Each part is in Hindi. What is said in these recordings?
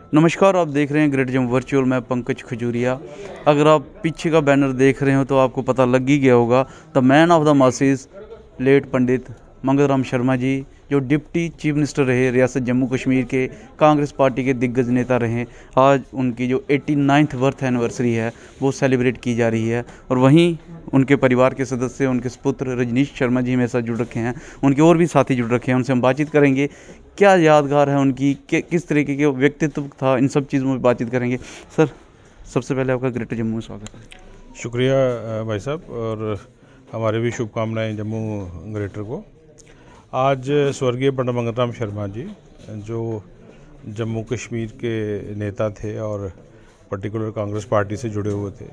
नमस्कार, आप देख रहे हैं ग्रेट जम्मू वर्चुअल। मैं पंकज खजूरिया। अगर आप पीछे का बैनर देख रहे हो तो आपको पता लग ही गया होगा, the man of the masses late Pandit Mangat Ram Sharma ji, जो डिप्टी चीफ मिनिस्टर रहे रियासत जम्मू कश्मीर के, कांग्रेस पार्टी के दिग्गज नेता रहे। आज उनकी जो 89th बर्थ एनिवर्सरी है वो सेलिब्रेट की जा रही है। और वहीं उनके परिवार के सदस्य, उनके सुपुत्र रजनीश शर्मा जी मेरे साथ जुड़ रखे हैं, उनके और भी साथी जुड़ रखे हैं। उनसे हम बातचीत करेंगे, क्या यादगार है उनकी, किस तरीके के व्यक्तित्व था, इन सब चीज़ों में बातचीत करेंगे। सर, सबसे पहले आपका ग्रेटर जम्मू में स्वागत है। शुक्रिया भाई साहब, और हमारे भी शुभकामनाएं जम्मू ग्रेटर को। आज स्वर्गीय पंडित मंगत राम शर्मा जी, जो जम्मू कश्मीर के नेता थे और पर्टिकुलर कांग्रेस पार्टी से जुड़े हुए थे,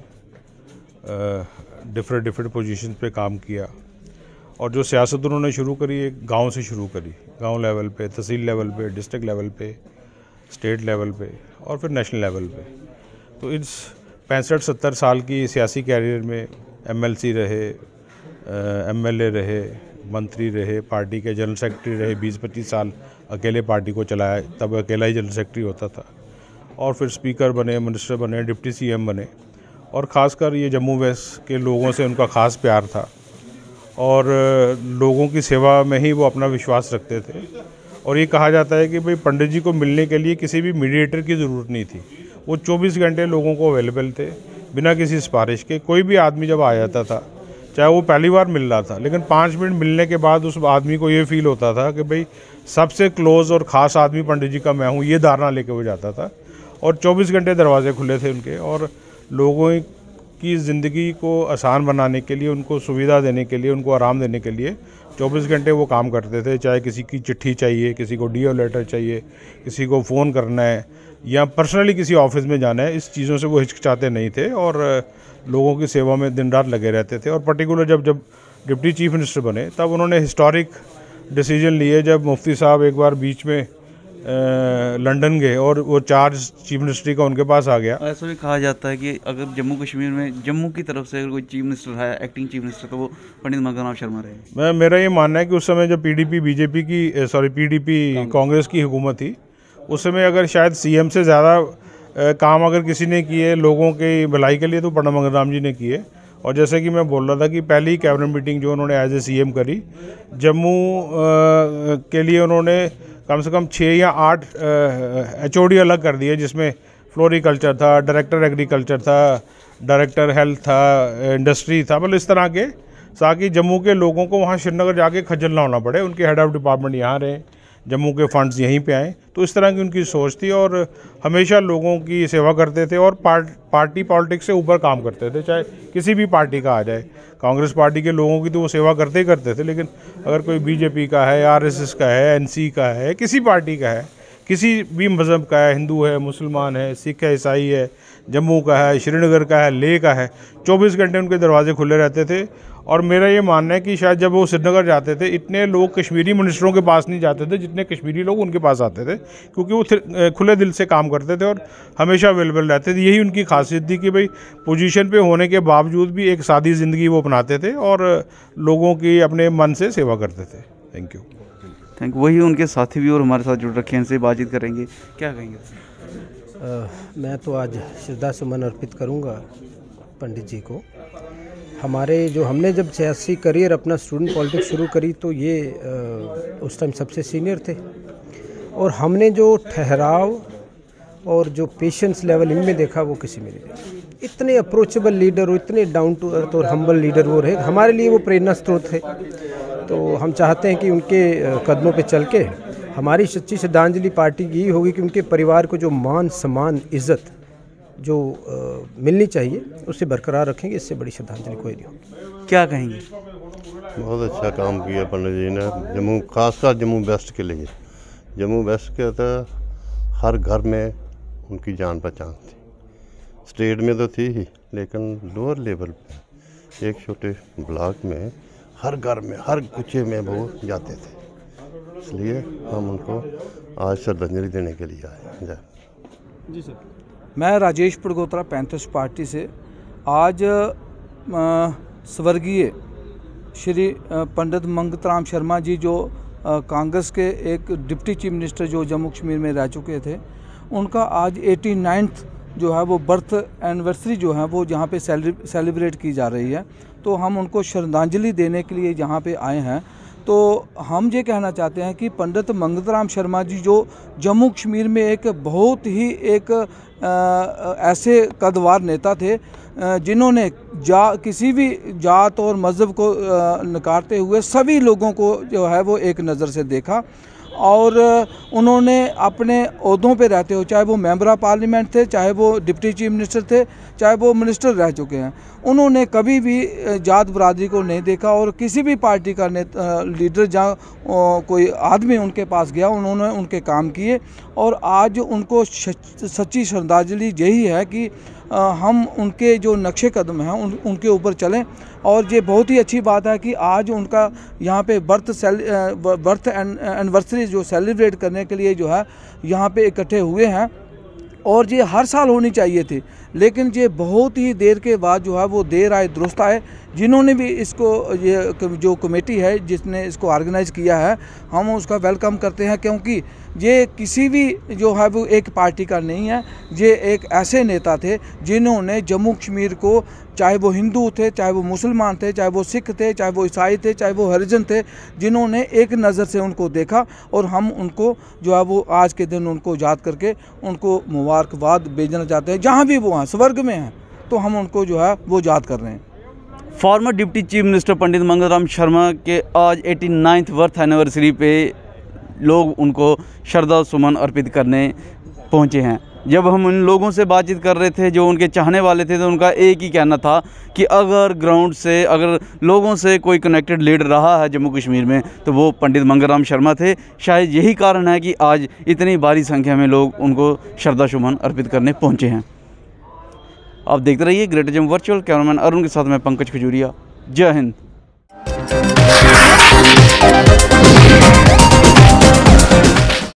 डिफरेंट पोजीशन पे काम किया, और जो सियासत उन्होंने शुरू करी एक गांव से शुरू करी, गांव लेवल पे, तहसील लेवल पे, डिस्ट्रिक्ट लेवल पे, स्टेट लेवल पे और फिर नेशनल लेवल पे। तो इस 65-70 साल की सियासी कैरियर में एमएलसी रहे, एमएलए रहे, मंत्री रहे, पार्टी के जनरल सेक्रेटरी रहे, 20-25 साल अकेले पार्टी को चलाया, तब अकेला ही जनरल सेक्रेटरी होता था, और फिर स्पीकर बने, मिनिस्टर बने, डिप्टी सीएम बने। और ख़ासकर ये जम्मू वेस्ट के लोगों से उनका ख़ास प्यार था और लोगों की सेवा में ही वो अपना विश्वास रखते थे। और ये कहा जाता है कि भाई पंडित जी को मिलने के लिए किसी भी मीडिएटर की ज़रूरत नहीं थी, वो 24 घंटे लोगों को अवेलेबल थे, बिना किसी सिफारिश के। कोई भी आदमी जब आ जाता था, चाहे वो पहली बार मिल रहा था, लेकिन 5 मिनट मिलने के बाद उस आदमी को ये फील होता था कि भाई सबसे क्लोज़ और ख़ास आदमी पंडित जी का मैं हूँ, ये धारणा लेके वो जाता था। और 24 घंटे दरवाजे खुले थे उनके, और लोगों की ज़िंदगी को आसान बनाने के लिए, उनको सुविधा देने के लिए, उनको आराम देने के लिए 24 घंटे वो काम करते थे। चाहे किसी की चिट्ठी चाहिए, किसी को डीओ लेटर चाहिए, किसी को फ़ोन करना है या पर्सनली किसी ऑफिस में जाना है, इस चीज़ों से वो हिचकिचाते नहीं थे और लोगों की सेवा में दिन रात लगे रहते थे। और पर्टिकुलर जब डिप्टी चीफ मिनिस्टर बने, तब उन्होंने हिस्टोरिक डिसीजन लिए। जब मुफ्ती साहब एक बार बीच में लंदन गए और वो चार्ज चीफ मिनिस्ट्री का उनके पास आ गया। ऐसा भी कहा जाता है कि अगर जम्मू कश्मीर में जम्मू की तरफ से अगर कोई चीफ मिनिस्टर है, एक्टिंग चीफ मिनिस्टर, तो वो पंडित मंगत राम शर्मा रहे। मेरा ये मानना है कि उस समय जब पीडीपी कांग्रेस की हुकूमत थी, उस समय अगर शायद सीएम से ज़्यादा काम अगर किसी ने किए लोगों की भलाई के लिए, तो पंडित मंगत राम जी ने किए। और जैसे कि मैं बोल रहा था कि पहली कैबिनेट मीटिंग जो उन्होंने एज ए सीएम करी, जम्मू के लिए उन्होंने कम से कम 6 या 8 HOD अलग कर दिए, जिसमें फ्लोरिकल्चर था, डायरेक्टर एग्रीकल्चर था, डायरेक्टर हेल्थ था, इंडस्ट्री था, मतलब इस तरह के, ताकि जम्मू के लोगों को वहाँ श्रीनगर जाके खज्जल ना होना पड़े, उनके हेड ऑफ डिपार्टमेंट यहाँ रहे, जम्मू के फंड्स यहीं पे आए। तो इस तरह की उनकी सोच थी और हमेशा लोगों की सेवा करते थे और पार्टी पॉलिटिक्स से ऊपर काम करते थे, चाहे किसी भी पार्टी का आ जाए। कांग्रेस पार्टी के लोगों की तो वो सेवा करते ही करते थे, लेकिन अगर कोई बीजेपी का है, आरएसएस का है, एनसी का है, किसी पार्टी का है, किसी भी मज़हब का है, हिंदू है, मुसलमान है, सिख है, ईसाई है, जम्मू का है, श्रीनगर का है, लेह का है, 24 घंटे उनके दरवाजे खुले रहते थे। और मेरा ये मानना है कि शायद जब वो श्रीनगर जाते थे, इतने लोग कश्मीरी मिनिस्टरों के पास नहीं जाते थे जितने कश्मीरी लोग उनके पास आते थे, क्योंकि वो खुले दिल से काम करते थे और हमेशा अवेलेबल रहते थे। यही उनकी खासियत थी कि भाई पोजीशन पे होने के बावजूद भी एक सादी ज़िंदगी वो अपनाते थे और लोगों की अपने मन से सेवा करते थे। Thank you. वही उनके साथी भी और हमारे साथ जुड़ रखे हैं, इनसे बातचीत करेंगे। क्या कहेंगे? मैं तो आज श्रद्धा सुमन अर्पित करूंगा पंडित जी को। हमने जब सियासी करियर अपना स्टूडेंट पॉलिटिक्स शुरू करी, तो ये उस टाइम सबसे सीनियर थे, और हमने जो ठहराव और जो पेशेंस लेवल इनमें देखा वो किसी में नहीं देखा। इतने अप्रोचेबल लीडर और इतने डाउन टू अर्थ और हम्बल लीडर वो रहे, हमारे लिए वो प्रेरणा स्रोत थे। तो हम चाहते हैं कि उनके कदमों पे चल के हमारी सच्ची श्रद्धांजलि पार्टी की यही होगी कि उनके परिवार को जो मान सम्मान इज़्ज़त जो मिलनी चाहिए उससे बरकरार रखेंगे। इससे बड़ी श्रद्धांजलि कोई नहीं होगी। क्या कहेंगे? बहुत अच्छा काम किया पंडित जी ने जम्मू, खासकर जम्मू वेस्ट के लिए। जम्मू वेस्ट के तो हर घर में उनकी जान पहचान थी। स्टेट में तो थी ही, लेकिन लोअर लेवल पे एक छोटे ब्लॉक में हर घर में, हर कुचे में वो जाते थे। इसलिए हम उनको आज श्रद्धांजलि देने के लिए आए। जय जी सर। मैं राजेश पड़गोत्रा पैंथर्स पार्टी से आज स्वर्गीय श्री पंडित मंगत राम शर्मा जी, जो कांग्रेस के एक डिप्टी चीफ मिनिस्टर जो जम्मू कश्मीर में रह चुके थे, उनका आज 89th जो है वो बर्थ एनिवर्सरी जो है वो जहाँ पे सेलिब्रेट की जा रही है। तो हम उनको श्रद्धांजलि देने के लिए यहाँ पे आए हैं। तो हम ये कहना चाहते हैं कि पंडित मंगत राम शर्मा जी जो जम्मू कश्मीर में एक बहुत ही एक ऐसे कद्दावर नेता थे जिन्होंने किसी भी जात और मज़हब को नकारते हुए सभी लोगों को जो है वो एक नज़र से देखा और उन्होंने अपने ओहदों पे रहते हो, चाहे वो मेंबर ऑफ पार्लियामेंट थे, चाहे वो डिप्टी चीफ मिनिस्टर थे, चाहे वो मिनिस्टर रह चुके हैं, उन्होंने कभी भी जात बरादरी को नहीं देखा। और किसी भी पार्टी का लीडर जहाँ कोई आदमी उनके पास गया उन्होंने उनके काम किए। और आज उनको सच्ची श्रद्धांजलि यही है कि हम उनके जो नक्शे कदम हैं उनके ऊपर चलें। और ये बहुत ही अच्छी बात है कि आज उनका यहाँ पे बर्थ एनिवर्सरी जो सेलिब्रेट करने के लिए जो है यहाँ पे इकट्ठे हुए हैं। और ये हर साल होनी चाहिए थी, लेकिन ये बहुत ही देर के बाद जो है वो देर आए दुरुस्त आए। जिन्होंने भी इसको ये जो कमेटी है जिसने इसको ऑर्गेनाइज़ किया है हम उसका वेलकम करते हैं, क्योंकि ये किसी भी जो है वो एक पार्टी का नहीं है। ये एक ऐसे नेता थे जिन्होंने जम्मू कश्मीर को, चाहे वो हिंदू थे, चाहे वो मुसलमान थे, चाहे वो सिख थे, चाहे वो ईसाई थे, चाहे वो हरिजन थे, जिन्होंने एक नज़र से उनको देखा। और हम उनको जो है वो आज के दिन उनको याद करके उनको मुबारकबाद भेजना चाहते हैं। जहाँ भी वो हैं, स्वर्ग में हैं, तो हम उनको जो है वो याद कर रहे हैं। Former deputy chief minister Pandit Mangat Ram Sharma के आज 89th बर्थ एनिवर्सरी पे लोग उनको श्रद्धा सुमन अर्पित करने पहुंचे हैं। जब हम उन लोगों से बातचीत कर रहे थे जो उनके चाहने वाले थे, तो उनका एक ही कहना था कि अगर ग्राउंड से, अगर लोगों से कोई कनेक्टेड लीडर रहा है जम्मू कश्मीर में तो वो पंडित मंगत राम शर्मा थे। शायद यही कारण है कि आज इतनी भारी संख्या में लोग उनको श्रद्धा सुमन अर्पित करने पहुँचे हैं। आप देखते रहिए greater Jammu virtual. Cameraman Arun के साथ मैं पंकज खजूरिया। जय हिंद।